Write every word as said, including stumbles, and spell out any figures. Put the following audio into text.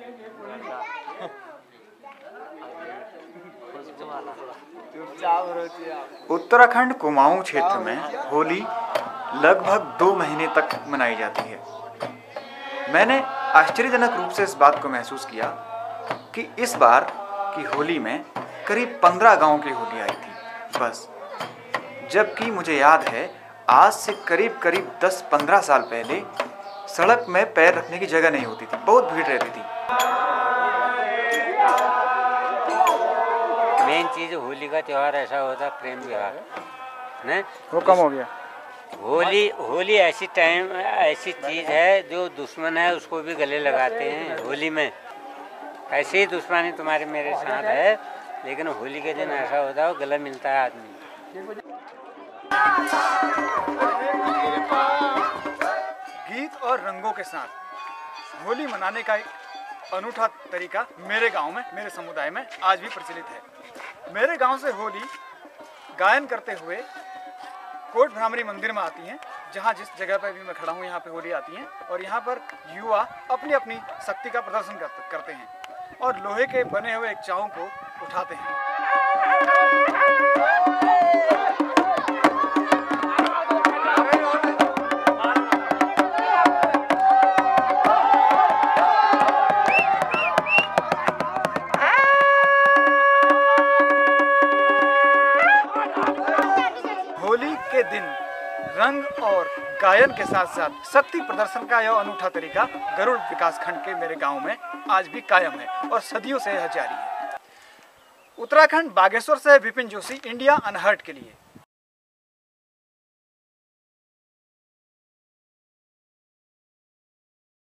उत्तराखंड कुमाऊं क्षेत्र में होली लगभग दो महीने तक मनाई जाती है। मैंने आश्चर्यजनक रूप से इस बात को महसूस किया कि इस बार की होली में करीब पंद्रह गांवों की होली आई थी बस, जबकि मुझे याद है आज से करीब करीब दस पंद्रह साल पहले सड़क में पैर रखने की जगह नहीं होती थी, बहुत भीड़ रहती थी। मेन चीज होली का त्योहार ऐसा होता है, प्रेम त्योहार नहीं, वो कम हो गया। होली होली ऐसी टाइम ऐसी चीज है जो दुश्मन है उसको भी गले लगाते हैं होली में। ऐसे ही दुश्मनी तुम्हारे मेरे साथ है, लेकिन होली के दिन ऐसा होता है गला मिलता है आदमी। गीत और रंगों के साथ होली मनाने का एक अनूठा तरीका मेरे गांव में, मेरे समुदाय में आज भी प्रचलित है। मेरे गांव से होली गायन करते हुए कोट भ्रामरी मंदिर में आती हैं, जहां जिस जगह पर भी मैं खड़ा हूं यहाँ पे होली आती हैं और यहाँ पर युवा अपनी अपनी शक्ति का प्रदर्शन करते हैं और लोहे के बने हुए एक चाऊ को उठाते हैं। होली के दिन रंग और गायन के साथ साथ शक्ति प्रदर्शन का यह अनूठा तरीका गरुड़ विकास खंड के मेरे गांव में आज भी कायम है और सदियों से यह जारी है। उत्तराखंड बागेश्वर से विपिन जोशी, इंडिया अनहर्ट के लिए।